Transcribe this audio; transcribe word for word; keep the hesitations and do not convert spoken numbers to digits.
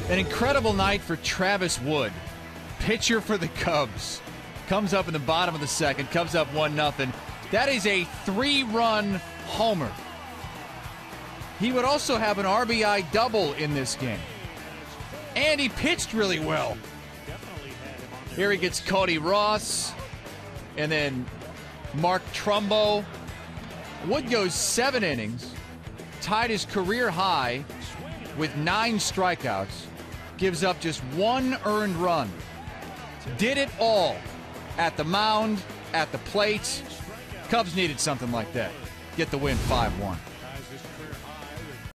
An incredible night for Travis Wood, pitcher for the Cubs. Comes up in the bottom of the second, comes up one nothing. That is a three-run homer. He would also have an R B I double in this game. And he pitched really well. Here he gets Cody Ross, and then Mark Trumbo. Wood goes seven innings, tied his career high with nine strikeouts, gives up just one earned run. Did it all at the mound, at the plate. Cubs needed something like that. Get the win five one.